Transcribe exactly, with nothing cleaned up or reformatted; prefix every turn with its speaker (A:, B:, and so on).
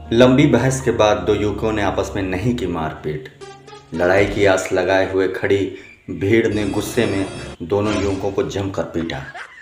A: लंबी बहस के बाद दो युवकों ने आपस में नहीं की मारपीट। लड़ाई की आस लगाए हुए खड़ी भीड़ ने गुस्से में दोनों युवकों को जमकर पीटा।